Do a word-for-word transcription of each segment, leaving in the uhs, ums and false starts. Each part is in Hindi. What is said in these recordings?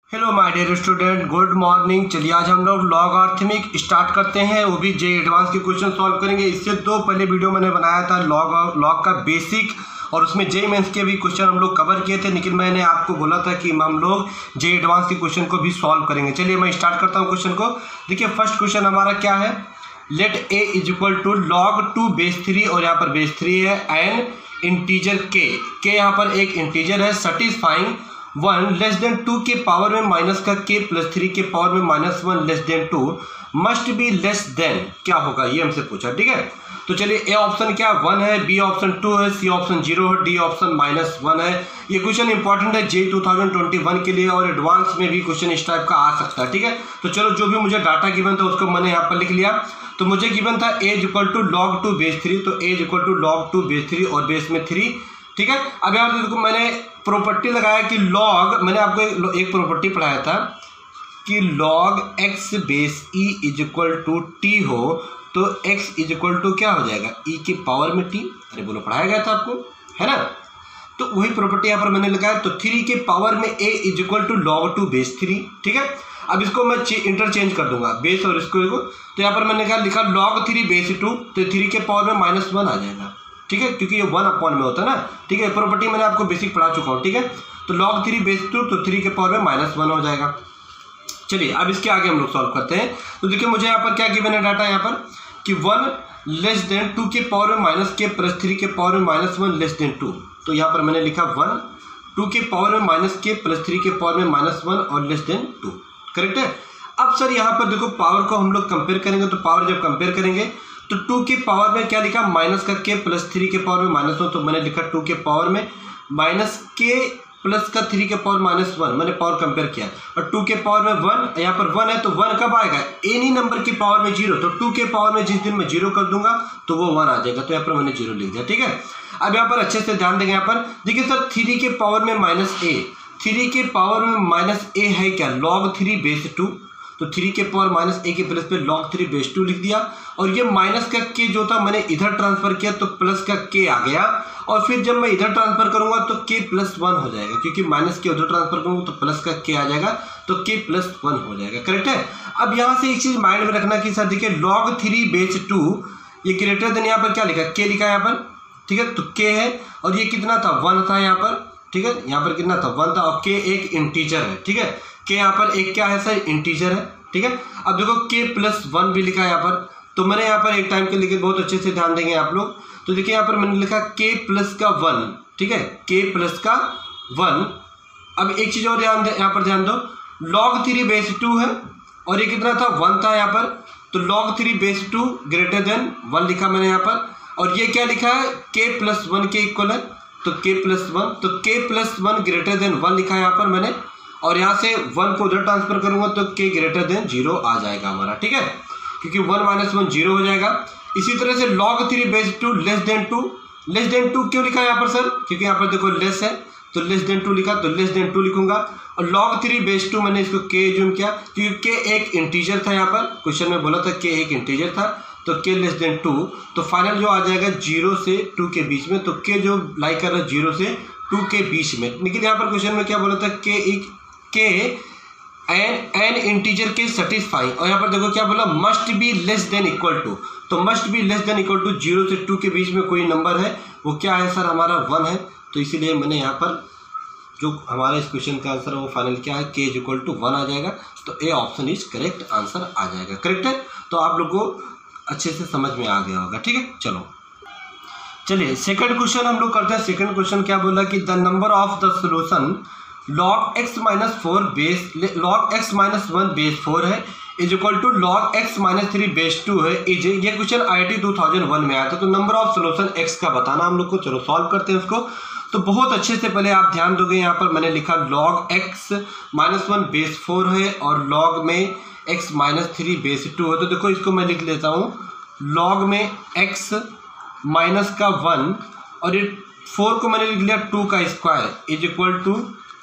Hello my dear student, good morning. चलिए आज हम लोग लॉगरिथमिक स्टार्ट करते हैं, वो भी जे एडवांस के क्वेश्चन सॉल्व करेंगे। इससे दो पहले वीडियो मैंने बनाया था लॉग लॉग का बेसिक, और उसमें जे मेंस के भी क्वेश्चन हम लोग कवर किए थे, लेकिन मैंने आपको बोला था कि हम लोग जे एडवांस के क्वेश्चन को भी सॉल्व करेंगे। चलिए मैं स्टार्ट करता हूँ क्वेश्चन को। देखिए फर्स्ट क्वेश्चन हमारा क्या है, let a is equal to log two base three, और यहाँ पर बेस थ्री है, एन इंटीजर के के यहाँ पर एक इंटीजर है, satisfying one less than two के पावर में माइनस का के प्लस थ्री के पावर में minus one less than two must be less than क्या होगा, ये हमसे पूछा। ठीक है, तो चलिए ए ऑप्शन क्या वन है, बी ऑप्शन टू है, सी ऑप्शन जीरो है, डी ऑप्शन माइनस वन है। ये क्वेश्चन इंपॉर्टेंट है J two thousand twenty one के लिए, और एडवांस में भी क्वेश्चन इस टाइप का आ सकता है। ठीक है, तो चलो जो भी मुझे डाटा गिवन था उसको मैंने यहाँ पर लिख लिया। तो मुझे गिवन था a equal to log two base three, तो a equal to log two base three और बेस में थ्री। ठीक है, अब यहाँ पर देखो मैंने प्रॉपर्टी लगाया कि लॉग, मैंने आपको एक, एक प्रॉपर्टी पढ़ाया था कि log x base e is equal to t हो, तो x इज इक्वल टू क्या हो जाएगा, e के पावर में t। अरे बोलो पढ़ाया गया था आपको, है ना। तो वही प्रॉपर्टी यहाँ पर मैंने लगाया, तो थ्री के पावर में a is equal to log two base three. ठीक है, अब इसको मैं इंटरचेंज कर दूंगा बेस और इसको, तो यहाँ पर मैंने क्या लिखा, लॉग थ्री बेस टू, तो थ्री के पावर में माइनस वन आ जाएगा। ठीक है, क्योंकि ये वन अपॉन में होता है ना। ठीक है, प्रॉपर्टी मैंने आपको बेसिक पढ़ा चुका हूँ। ठीक है, तो लॉग थ्री बेस टू, तो थ्री के पावर में माइनस वन हो जाएगा। चलिए अब इसके आगे हम लोग सॉल्व करते हैं। तो देखिए मुझे यहाँ पर क्या गिवन है डाटा, यहाँ पर कि वन लेस देन टू के पावर में माइनस के प्लस थ्री के पावर में minus one less than two. तो यहाँ पर मैंने लिखा वन टू के पावर में माइनस के प्लस थ्री के पावर में माइनस वन और लेस देन टू। करेक्ट है। अब सर यहाँ पर देखो पावर को हम लोग कंपेयर करेंगे, तो पावर जब कंपेयर करेंगे तो टू के पावर में क्या लिखा, माइनस का के प्लस थ्री के पावर में माइनस वन, तो मैंने लिखा टू के पावर में माइनस के प्लस का थ्री के पावर माइनस वन, मैंने पावर कंपेयर किया। और टू के पावर में वन, यहाँ पर वन है, तो वन कब आएगा, एनी नंबर की पावर में जीरो, तो टू के पावर में जिस दिन मैं जीरो कर दूंगा तो वो वन आ जाएगा, तो यहाँ पर मैंने जीरो लिख दिया। ठीक है, अब यहाँ पर अच्छे से ध्यान देंगे। यहाँ पर देखिए सर थ्री के पावर में माइनस ए, थ्री के पावर में माइनस ए है क्या, लॉग थ्री बेस टू, तो थ्री के पावर माइनस ए के प्लस पे लॉग थ्री बेस टू लिख दिया। और ये माइनस का के जो था मैंने इधर ट्रांसफर किया, तो प्लस का के आ गया, और फिर जब मैं इधर ट्रांसफर करूंगा तो के प्लस वन हो जाएगा, क्योंकि माइनस के उधर ट्रांसफर करूंगा तो प्लस का के आ जाएगा, तो के प्लस वन हो जाएगा। करेक्ट है। अब यहाँ से एक चीज माइंड में रखना कि सर देखिए लॉग थ्री बेस टू, ये ग्रेटर देन यहाँ पर क्या लिखा, के लिखा है यहाँ पर। ठीक है, तो के है, और ये कितना था, वन था यहाँ पर। ठीक है, यहाँ पर कितना था, वन था, और के एक इंटीजर है। ठीक है, के यहाँ पर एक क्या है सर, इंटीजर है। ठीक है, अब देखो के प्लस वन भी लिखा है यहाँ पर, तो मैंने यहाँ पर एक टाइम के लिखे, बहुत अच्छे से ध्यान देंगे आप लोग। तो देखिए यहाँ पर मैंने लिखा के प्लस का वन। ठीक है, के प्लस का वन। अब एक चीज और ध्यान दे, यहाँ पर ध्यान दो, लॉग थ्री बेस टू है, और ये कितना था, वन था यहाँ पर, तो log three base two greater than one लिखा मैंने यहाँ पर। और ये क्या लिखा है, के प्लस वन के इक्वल है, तो के प्लस वन, तो k plus one greater than one लिखा है यहाँ पर मैंने, और यहाँ से वन को उधर ट्रांसफर करूंगा तो के ग्रेटर देन जीरो आ जाएगा हमारा। ठीक है, क्योंकि वन माइनस वन जीरो हो जाएगा। इसी तरह से log three base two less than two, less than two क्यों लिखा है यहाँ पर सर, क्योंकि यहाँ पर देखो लेस है, तो लेस देन टू लिखा, तो लेस देन टू लिखूंगा। और लॉग थ्री बेस टू मैंने इसको के जूम किया, क्योंकि के एक इंटीजर था, यहाँ पर क्वेश्चन में बोला था के एक इंटीजर था, तो के लेस देन टू, तो फाइनल जो आ जाएगा जीरो से टू के बीच में, तो के जो लाइक कर रहा है जीरो से टू के बीच में। लेकिन यहाँ पर क्वेश्चन में क्या बोला था, के एक k an n integer k satisfy, और यहाँ पर देखो क्या बोला, must be less than equal to, तो must be less than equal to zero से टू के बीच में कोई नंबर है, वो क्या है सर, हमारा वन है। तो इसीलिए मैंने यहाँ पर जो हमारा इस क्वेश्चन का आंसर है वो फाइनल क्या है, k is equal to one आ जाएगा, तो A option is correct answer आ जाएगा। करेक्ट है, तो आप लोग को अच्छे से समझ में आ गया होगा। ठीक है, चलो चलिए सेकंड क्वेश्चन हम लोग करते हैं। सेकंड क्वेश्चन क्या बोला कि the number of the solution log x minus four base log x minus one base four है is equal to log x minus three base two है इज, ये question I I T two thousand one में आया था। तो नंबर ऑफ सोल्यूशन एक्स का बताना हम लोग को, चलो सॉल्व करते हैं उसको। तो बहुत अच्छे से पहले आप ध्यान दोगे, यहाँ पर मैंने लिखा log x minus one base four है, और लॉग में x minus three base two है। तो देखो इसको मैं लिख लेता हूँ, लॉग में एक्स माइनस का वन, और ये फोर को मैंने लिख लिया टू का square is equal to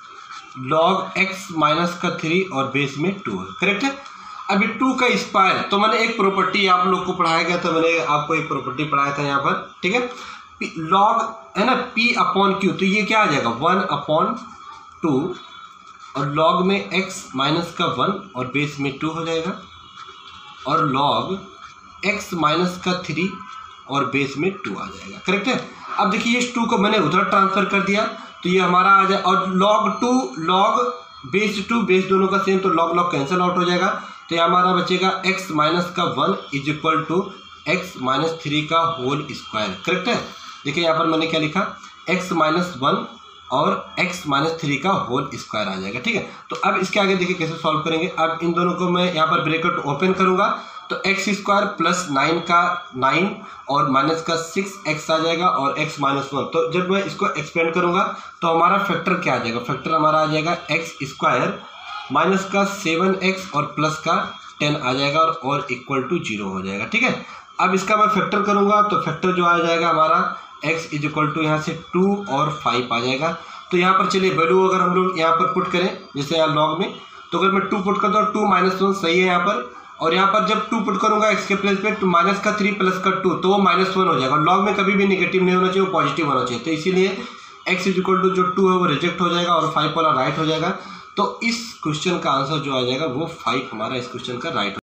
log x minus का थ्री और बेस में टू है। करेक्ट है। अभी टू का स्क्वायर, तो मैंने एक प्रॉपर्टी आप लोग को पढ़ाया गया था, मैंने आपको एक प्रॉपर्टी पढ़ाया था यहाँ पर। ठीक है, लॉग है ना, पी अपॉन क्यू, तो ये क्या आ जाएगा, वन अपॉन टू और लॉग में एक्स माइनस का वन और बेस में टू हो जाएगा, और लॉग एक्स माइनस का थ्री और बेस में टू आ जाएगा। करेक्ट है। अब देखिए इस टू को मैंने उधर ट्रांसफर कर दिया तो ये हमारा आ जाए, और log two log base two base दोनों का सेम, तो लॉग लॉग कैंसिल आउट हो जाएगा। तो ये हमारा बचेगा एक्स माइनस का one is equal to x minus three का होल स्क्वायर। करेक्ट है। देखिए यहाँ पर मैंने क्या लिखा, एक्स माइनस वन और x माइनस थ्री का होल स्क्वायर आ जाएगा। ठीक है। तो अब इसके आगे देखिए कैसे सॉल्व करेंगे। अब इन दोनों को मैं यहाँ पर ब्रैकेट ओपन करूँगा तो एक्स स्क्वायर प्लस नाइन का नाइन और माइनस का सिक्स एक्स आ जाएगा और x माइनस वन। तो जब मैं इसको एक्सपेंड करूँगा तो हमारा फैक्टर क्या आ जाएगा, फैक्टर हमारा आ जाएगा एक्स स्क्वायर माइनस का सेवन एक्स और प्लस का टेन आ जाएगा और, और इक्वल टू जीरो हो जाएगा। ठीक है। अब इसका मैं फैक्टर करूँगा तो फैक्टर जो आ जाएगा हमारा x इज इक्वल टू यहाँ से टू और फाइव आ जाएगा। तो यहाँ पर चलिए वैल्यू अगर हम लोग यहाँ पर पुट करें, जैसे यहाँ लॉग में, तो अगर मैं टू पुट करता हूँ टू माइनस वन सही है यहाँ पर, और यहाँ पर जब टू पुट करूँगा x के प्लेस पे तो माइनस का थ्री प्लस का टू तो वो माइनस वन हो जाएगा। लॉग में कभी भी निगेटिव नहीं होना चाहिए, वो पॉजिटिव होना चाहिए। तो इसीलिए x इज इक्वल टू जो टू है वो रिजेक्ट हो जाएगा और फाइव वाला राइट हो जाएगा। तो इस क्वेश्चन का आंसर जो आ जाएगा वो फाइव हमारा इस क्वेश्चन का राइट